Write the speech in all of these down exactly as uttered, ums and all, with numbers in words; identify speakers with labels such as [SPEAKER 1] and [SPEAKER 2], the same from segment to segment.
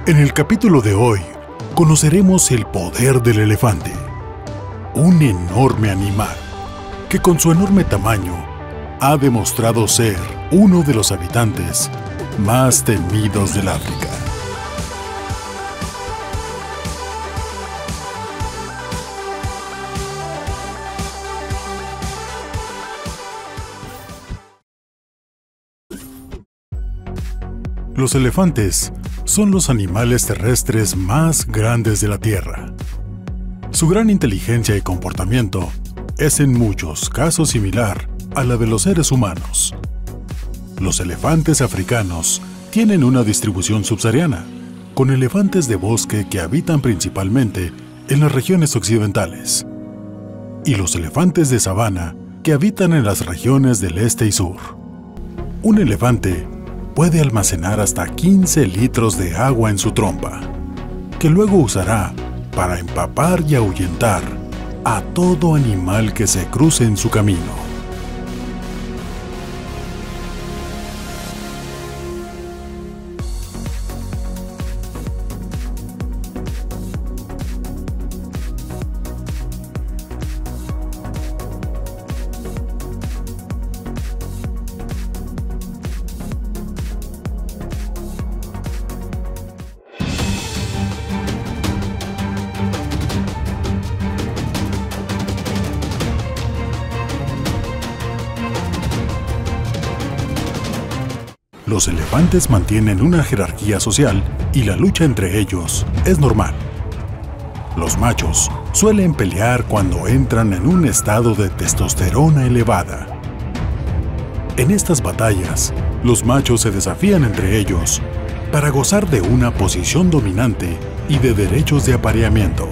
[SPEAKER 1] En el capítulo de hoy, conoceremos el poder del elefante, un enorme animal que con su enorme tamaño ha demostrado ser uno de los habitantes más temidos del África. Los elefantes son los animales terrestres más grandes de la Tierra. Su gran inteligencia y comportamiento es en muchos casos similar a la de los seres humanos. Los elefantes africanos tienen una distribución subsahariana, con elefantes de bosque que habitan principalmente en las regiones occidentales, y los elefantes de sabana que habitan en las regiones del este y sur. Un elefante puede almacenar hasta quince litros de agua en su trompa, que luego usará para empapar y ahuyentar a todo animal que se cruce en su camino. Los elefantes mantienen una jerarquía social y la lucha entre ellos es normal. Los machos suelen pelear cuando entran en un estado de testosterona elevada. En estas batallas, los machos se desafían entre ellos para gozar de una posición dominante y de derechos de apareamiento.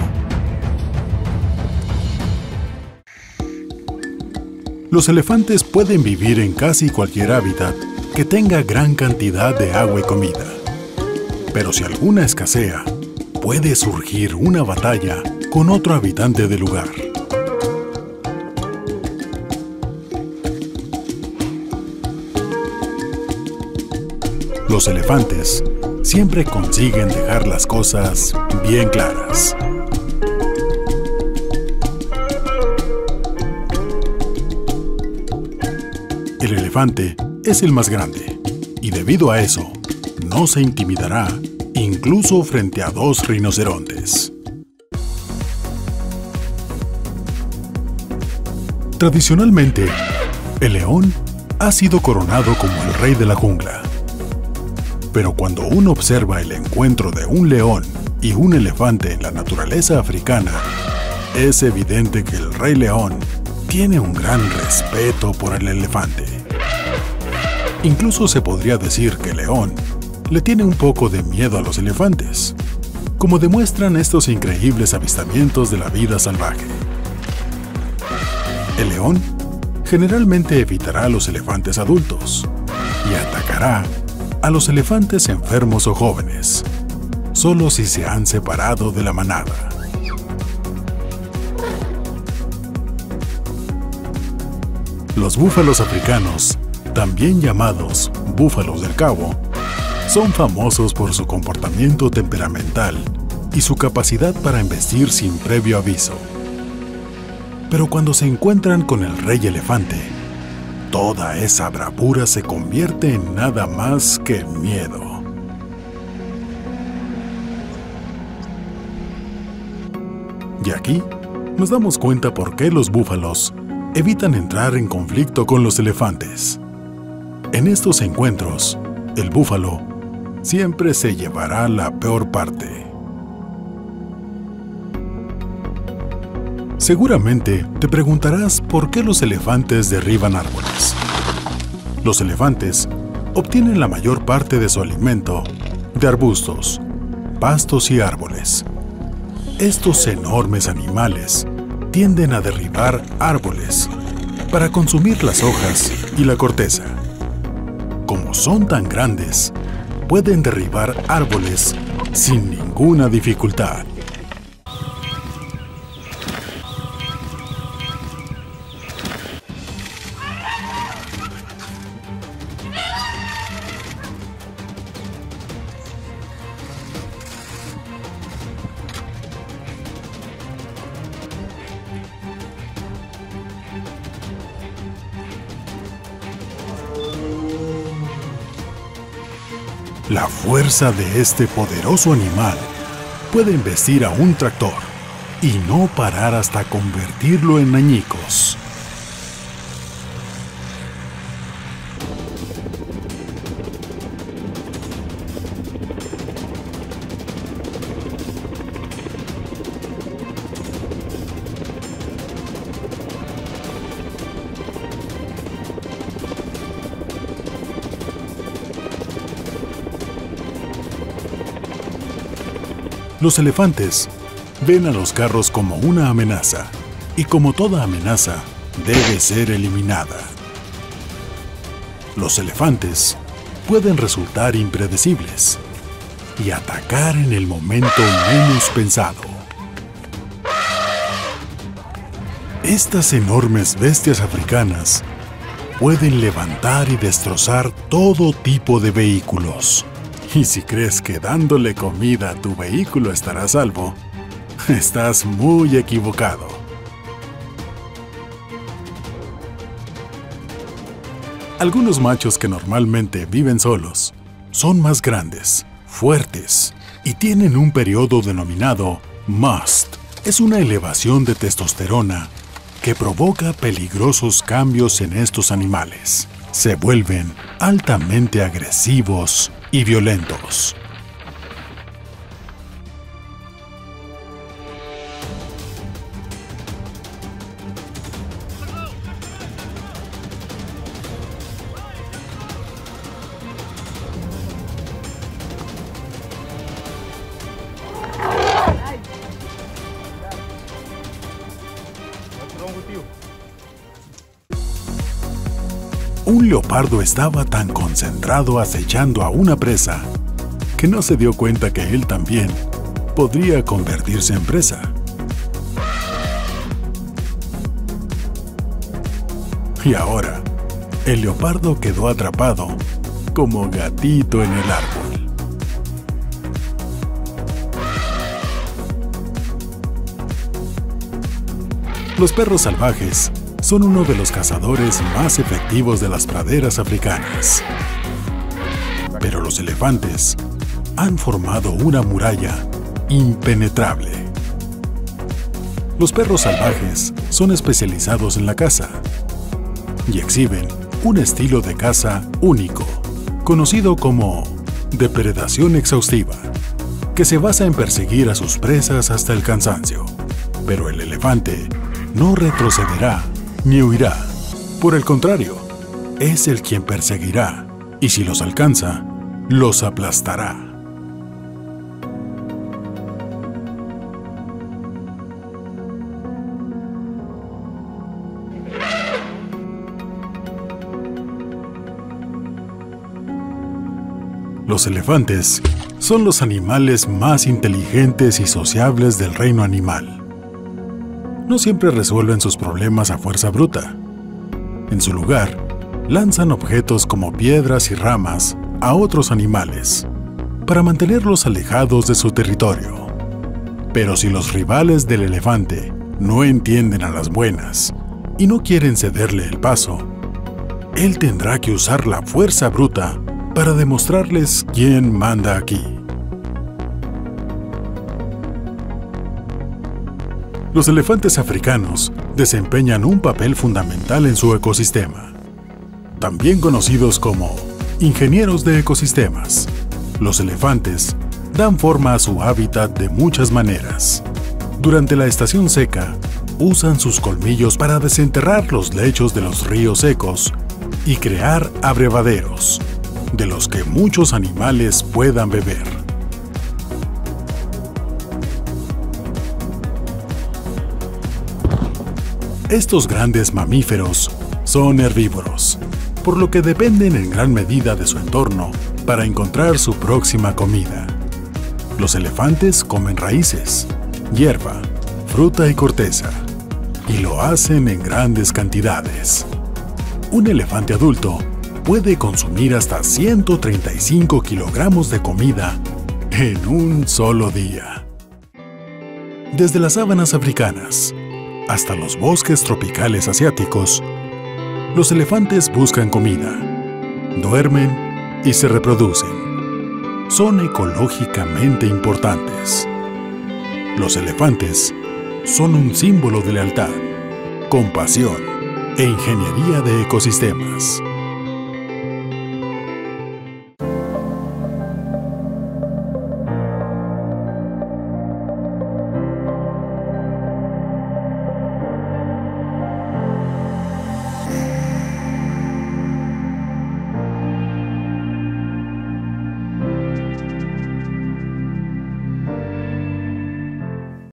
[SPEAKER 1] Los elefantes pueden vivir en casi cualquier hábitat que tenga gran cantidad de agua y comida. Pero si alguna escasea, puede surgir una batalla con otro habitante del lugar. Los elefantes siempre consiguen dejar las cosas bien claras. El elefante es el más grande, y debido a eso, no se intimidará incluso frente a dos rinocerontes. Tradicionalmente, el león ha sido coronado como el rey de la jungla. Pero cuando uno observa el encuentro de un león y un elefante en la naturaleza africana, es evidente que el rey león tiene un gran respeto por el elefante. Incluso se podría decir que el león le tiene un poco de miedo a los elefantes, como demuestran estos increíbles avistamientos de la vida salvaje. El león generalmente evitará a los elefantes adultos y atacará a los elefantes enfermos o jóvenes, solo si se han separado de la manada. Los búfalos africanos, también llamados búfalos del Cabo, son famosos por su comportamiento temperamental y su capacidad para embestir sin previo aviso. Pero cuando se encuentran con el rey elefante, toda esa bravura se convierte en nada más que miedo. Y aquí nos damos cuenta por qué los búfalos evitan entrar en conflicto con los elefantes. En estos encuentros, el búfalo siempre se llevará la peor parte. Seguramente te preguntarás por qué los elefantes derriban árboles. Los elefantes obtienen la mayor parte de su alimento de arbustos, pastos y árboles. Estos enormes animales tienden a derribar árboles para consumir las hojas y la corteza. Como son tan grandes, pueden derribar árboles sin ninguna dificultad. La fuerza de este poderoso animal puede embestir a un tractor y no parar hasta convertirlo en añicos. Los elefantes ven a los carros como una amenaza, y como toda amenaza, debe ser eliminada. Los elefantes pueden resultar impredecibles y atacar en el momento menos pensado. Estas enormes bestias africanas pueden levantar y destrozar todo tipo de vehículos. Y si crees que dándole comida a tu vehículo estará a salvo, estás muy equivocado. Algunos machos que normalmente viven solos son más grandes, fuertes y tienen un periodo denominado must. Es una elevación de testosterona que provoca peligrosos cambios en estos animales. Se vuelven altamente agresivos y violentos. Un leopardo estaba tan concentrado acechando a una presa que no se dio cuenta que él también podría convertirse en presa. Y ahora, el leopardo quedó atrapado como gatito en el árbol. Los perros salvajes son uno de los cazadores más efectivos de las praderas africanas. Pero los elefantes han formado una muralla impenetrable. Los perros salvajes son especializados en la caza y exhiben un estilo de caza único, conocido como depredación exhaustiva, que se basa en perseguir a sus presas hasta el cansancio. Pero el elefante no retrocederá ni huirá. Por el contrario, es el quien perseguirá, y si los alcanza, los aplastará. Los elefantes son los animales más inteligentes y sociables del reino animal. No siempre resuelven sus problemas a fuerza bruta. En su lugar, lanzan objetos como piedras y ramas a otros animales para mantenerlos alejados de su territorio. Pero si los rivales del elefante no entienden a las buenas y no quieren cederle el paso, él tendrá que usar la fuerza bruta para demostrarles quién manda aquí. Los elefantes africanos desempeñan un papel fundamental en su ecosistema, también conocidos como ingenieros de ecosistemas. Los elefantes dan forma a su hábitat de muchas maneras. Durante la estación seca, usan sus colmillos para desenterrar los lechos de los ríos secos y crear abrevaderos, de los que muchos animales puedan beber. Estos grandes mamíferos son herbívoros, por lo que dependen en gran medida de su entorno para encontrar su próxima comida. Los elefantes comen raíces, hierba, fruta y corteza, y lo hacen en grandes cantidades. Un elefante adulto puede consumir hasta ciento treinta y cinco kilogramos de comida en un solo día. Desde las sabanas africanas hasta los bosques tropicales asiáticos, los elefantes buscan comida, duermen y se reproducen. son ecológicamente importantes. Los elefantes son un símbolo de lealtad, compasión e ingeniería de ecosistemas.